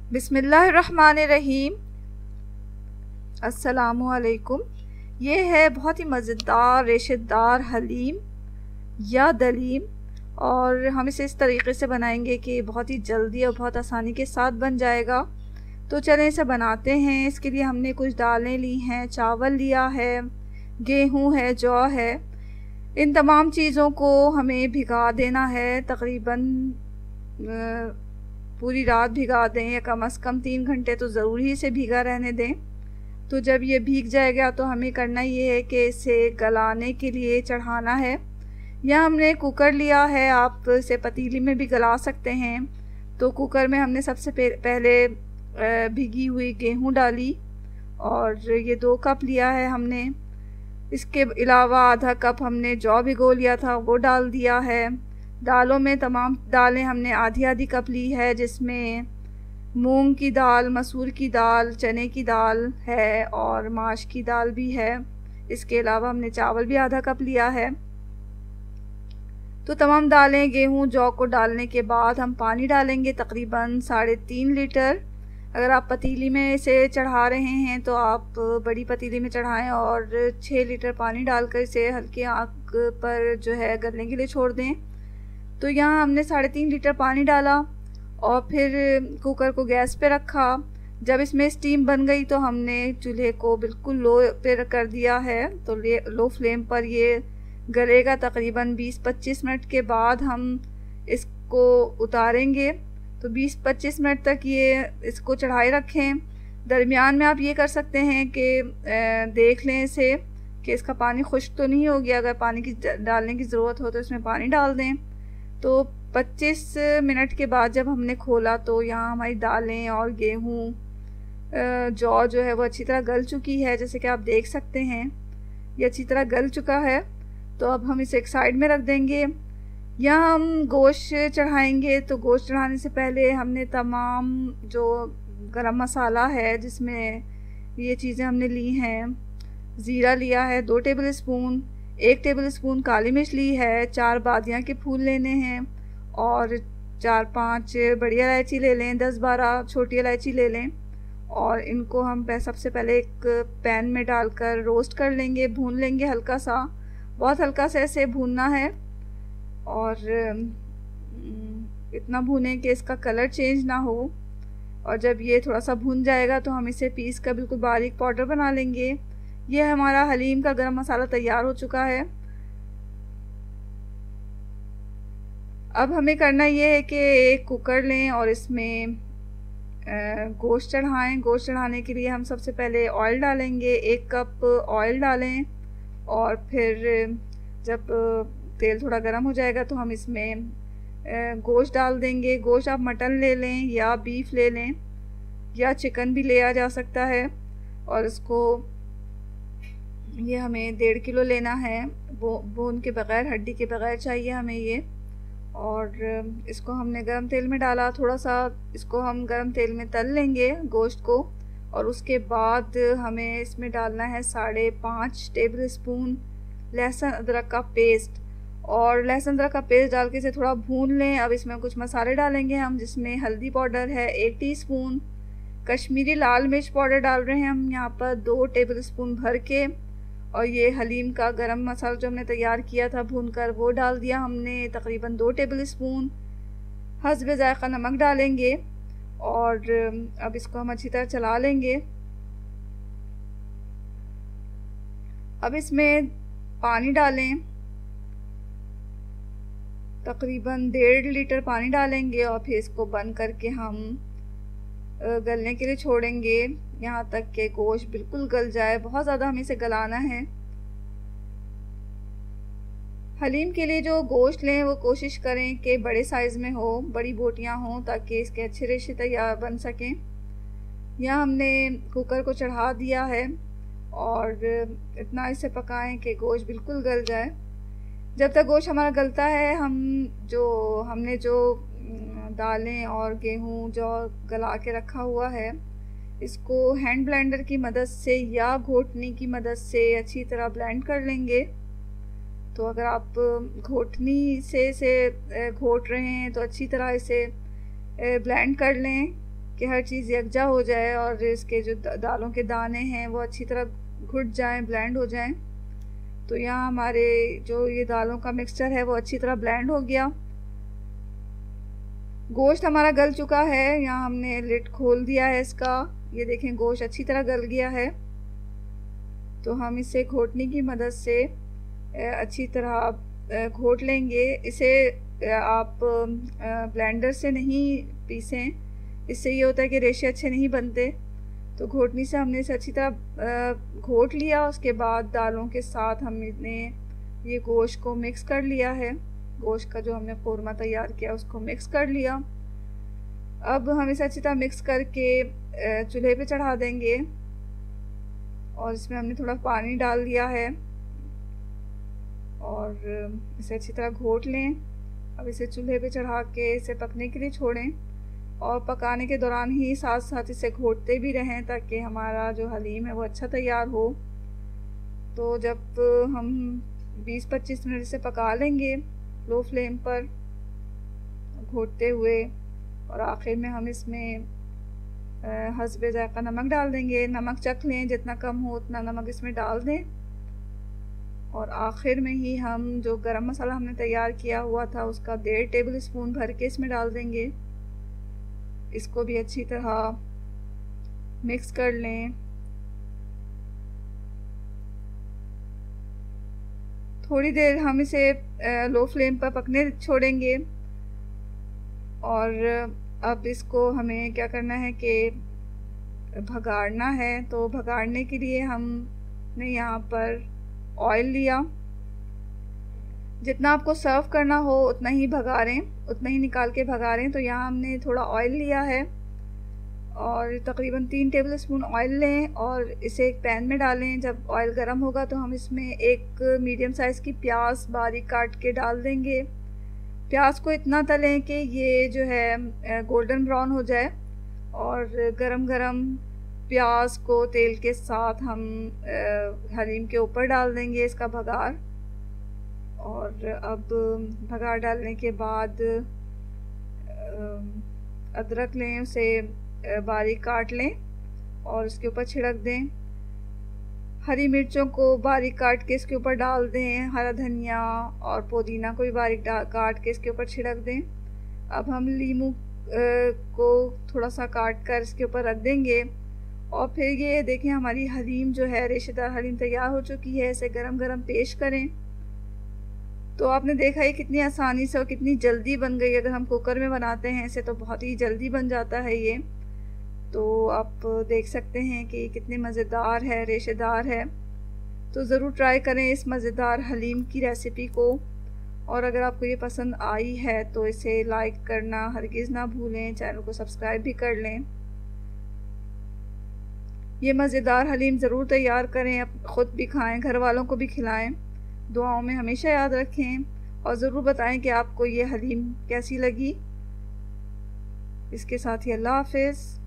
बिस्मिल्लाहिर्रहमानिर्रहीम। अस्सलामुअलैकुम। ये है बहुत ही मज़ेदार रेशेदार हलीम या दलीम, और हम इसे इस तरीके से बनाएंगे कि बहुत ही जल्दी और बहुत आसानी के साथ बन जाएगा। तो चलें इसे बनाते हैं। इसके लिए हमने कुछ दालें ली हैं, चावल लिया है, गेहूँ है, जौ है। इन तमाम चीज़ों को हमें भिगा देना है। तकरीबन पूरी रात भिगा दें या कम से कम 3 घंटे तो ज़रूर ही इसे भीगा रहने दें। तो जब ये भीग जाएगा तो हमें करना ये है कि इसे गलाने के लिए चढ़ाना है। या हमने कुकर लिया है, आप इसे पतीली में भी गला सकते हैं। तो कुकर में हमने सबसे पहले भीगी हुई गेहूँ डाली, और ये 2 कप लिया है हमने। इसके अलावा आधा कप हमने जौ भिगो लिया था, वो डाल दिया है। दालों में तमाम दालें हमने आधी आधी कप ली है, जिसमें मूंग की दाल, मसूर की दाल, चने की दाल है और माश की दाल भी है। इसके अलावा हमने चावल भी आधा कप लिया है। तो तमाम दालें, गेहूँ, जौ को डालने के बाद हम पानी डालेंगे तकरीबन 3.5 लीटर। अगर आप पतीली में इसे चढ़ा रहे हैं तो आप बड़ी पतीली में चढ़ाएं और 6 लीटर पानी डालकर इसे हल्की आंच पर जो है गलने के लिए छोड़ दें। तो यहाँ हमने 3.5 लीटर पानी डाला और फिर कुकर को गैस पे रखा। जब इसमें स्टीम बन गई तो हमने चूल्हे को बिल्कुल लो पे कर दिया है। तो लो फ्लेम पर ये गलेगा। तकरीबन 20-25 मिनट के बाद हम इसको उतारेंगे। तो 20-25 मिनट तक ये इसको चढ़ाए रखें। दरमियान में आप ये कर सकते हैं कि देख लें इसे कि इसका पानी खुश्क तो नहीं हो गया। अगर पानी की डालने की ज़रूरत हो तो इसमें पानी डाल दें। तो 25 मिनट के बाद जब हमने खोला तो यहाँ हमारी दालें और गेहूँ, जौ जो है वो अच्छी तरह गल चुकी है। जैसे कि आप देख सकते हैं ये अच्छी तरह गल चुका है। तो अब हम इसे एक साइड में रख देंगे। यहाँ हम गोश्त चढ़ाएंगे। तो गोश्त चढ़ाने से पहले हमने तमाम जो गरम मसाला है, जिसमें ये चीज़ें हमने ली हैं, ज़ीरा लिया है 2 टेबल स्पून, 1 टेबल स्पून काली मिर्च ली है, 4 बादियाँ के फूल लेने हैं और 4-5 बड़ी इलायची ले लें, 10-12 छोटी इलायची ले लें। और इनको हम सबसे पहले एक पैन में डालकर रोस्ट कर लेंगे, भून लेंगे हल्का सा, बहुत हल्का सा ऐसे भूनना है। और इतना भूनें कि इसका कलर चेंज ना हो। और जब ये थोड़ा सा भून जाएगा तो हम इसे पीस कर बिल्कुल बारीक पाउडर बना लेंगे। ये हमारा हलीम का गरम मसाला तैयार हो चुका है। अब हमें करना ये है कि एक कुकर लें और इसमें गोश्त चढ़ाएं। गोश्त चढ़ाने के लिए हम सबसे पहले ऑयल डालेंगे। 1 कप ऑयल डालें और फिर जब तेल थोड़ा गर्म हो जाएगा तो हम इसमें गोश्त डाल देंगे। गोश्त आप मटन ले लें या बीफ ले लें या चिकन भी लिया जा सकता है। और इसको ये हमें 1.5 किलो लेना है। बोन के बग़ैर, हड्डी के बग़ैर चाहिए हमें ये। और इसको हमने गरम तेल में डाला। थोड़ा सा इसको हम गरम तेल में तल लेंगे गोश्त को। और उसके बाद हमें इसमें डालना है 5.5 टेबल स्पून लहसुन अदरक का पेस्ट। और लहसुन अदरक का पेस्ट डाल के इसे थोड़ा भून लें। अब इसमें कुछ मसाले डालेंगे हम, जिसमें हल्दी पाउडर है 1 टीस्पून, कश्मीरी लाल मिर्च पाउडर डाल रहे हैं हम यहाँ पर 2 टेबल स्पून भर के। और ये हलीम का गरम मसाला जो हमने तैयार किया था भूनकर, वो डाल दिया हमने तकरीबन 2 टेबल स्पून। हस्ब ज़ायक़ा नमक डालेंगे और अब इसको हम अच्छी तरह चला लेंगे। अब इसमें पानी डालें, तकरीबन 1.5 लीटर पानी डालेंगे और फिर इसको बंद करके हम गलने के लिए छोड़ेंगे यहाँ तक कि गोश्त बिल्कुल गल जाए। बहुत ज़्यादा हमें इसे गलाना है। हलीम के लिए जो गोश्त लें वो कोशिश करें कि बड़े साइज़ में हो, बड़ी बोटियाँ हों, ताकि इसके अच्छे रेशे तैयार बन सकें। यहाँ हमने कुकर को चढ़ा दिया है और इतना इसे पकाएं कि गोश्त बिल्कुल गल जाए। जब तक गोश्त हमारा गलता है हमने जो दालें और गेहूँ जो गला के रखा हुआ है, इसको हैंड ब्लेंडर की मदद से या घोटनी की मदद से अच्छी तरह ब्लेंड कर लेंगे। तो अगर आप घोटनी से इसे घोट रहे हैं तो अच्छी तरह इसे ब्लेंड कर लें कि हर चीज़ यकजा हो जाए और इसके जो दालों के दाने हैं वो अच्छी तरह घुट जाएं, ब्लेंड हो जाएं। तो यहाँ हमारे जो ये दालों का मिक्सचर है वो अच्छी तरह ब्लेंड हो गया। गोश्त हमारा गल चुका है। यहाँ हमने लिड खोल दिया है इसका। ये देखें गोश्त अच्छी तरह गल गया है। तो हम इसे घोटने की मदद से अच्छी तरह घोट लेंगे। इसे आप ब्लेंडर से नहीं पीसें, इससे ये होता है कि रेशे अच्छे नहीं बनते। तो घोटनी से हमने इसे अच्छी तरह घोट लिया। उसके बाद दालों के साथ हमने ये गोश्त को मिक्स कर लिया है। गोश्त का जो हमने कौरमा तैयार किया उसको मिक्स कर लिया। अब हम इसे अच्छी तरह मिक्स करके चूल्हे पे चढ़ा देंगे और इसमें हमने थोड़ा पानी डाल दिया है और इसे अच्छी तरह घोट लें। अब इसे चूल्हे पे चढ़ा के इसे पकने के लिए छोड़ें और पकाने के दौरान ही साथ साथ इसे घोटते भी रहें ताकि हमारा जो हलीम है वो अच्छा तैयार हो। तो जब हम 20-25 मिनट इसे पका लेंगे लो फ्लेम पर घोटते हुए, और आखिर में हम इसमें हस्बे ज़ायक़ा नमक डाल देंगे। नमक चख लें, जितना कम हो उतना नमक इसमें डाल दें। और आखिर में ही हम जो गरम मसाला हमने तैयार किया हुआ था उसका 1.5 टेबल स्पून भर के इसमें डाल देंगे। इसको भी अच्छी तरह मिक्स कर लें। थोड़ी देर हम इसे लो फ्लेम पर पकने छोड़ेंगे और अब इसको हमें क्या करना है कि भगाड़ना है। तो भगाड़ने के लिए हमने यहाँ पर ऑयल लिया। जितना आपको सर्व करना हो उतना ही भगाड़ें, उतना ही निकाल के भगाड़ें। तो यहाँ हमने थोड़ा ऑयल लिया है और तकरीबन 3 टेबल स्पून ऑयल लें और इसे एक पैन में डालें। जब ऑयल गर्म होगा तो हम इसमें एक मीडियम साइज़ की प्याज बारीक काट के डाल देंगे। प्याज को इतना तलें कि ये जो है गोल्डन ब्राउन हो जाए और गरम गरम प्याज को तेल के साथ हम हलीम के ऊपर डाल देंगे इसका भगार। और अब भगार डालने के बाद अदरक लें, उसे बारीक काट लें और उसके ऊपर छिड़क दें। हरी मिर्चों को बारीक काट के इसके ऊपर डाल दें। हरा धनिया और पुदीना को भी बारीक काट के इसके ऊपर छिड़क दें। अब हम लीमू को थोड़ा सा काट कर इसके ऊपर रख देंगे और फिर ये देखें हमारी हलीम जो है रेशेदार हलीम तैयार हो चुकी है। इसे गरम गरम पेश करें। तो आपने देखा ये कितनी आसानी से और कितनी जल्दी बन गई। अगर हम कुकर में बनाते हैं इसे तो बहुत ही जल्दी बन जाता है ये। तो आप देख सकते हैं कि कितने मज़ेदार है, रेशेदार है। तो ज़रूर ट्राई करें इस मज़ेदार हलीम की रेसिपी को। और अगर आपको ये पसंद आई है तो इसे लाइक करना हरगिज़ ना भूलें। चैनल को सब्सक्राइब भी कर लें। ये मज़ेदार हलीम ज़रूर तैयार करें, ख़ुद भी खाएं, घर वालों को भी खिलाएं। दुआओं में हमेशा याद रखें और ज़रूर बताएं कि आपको ये हलीम कैसी लगी। इसके साथ ही अल्लाह हाफ़िज़।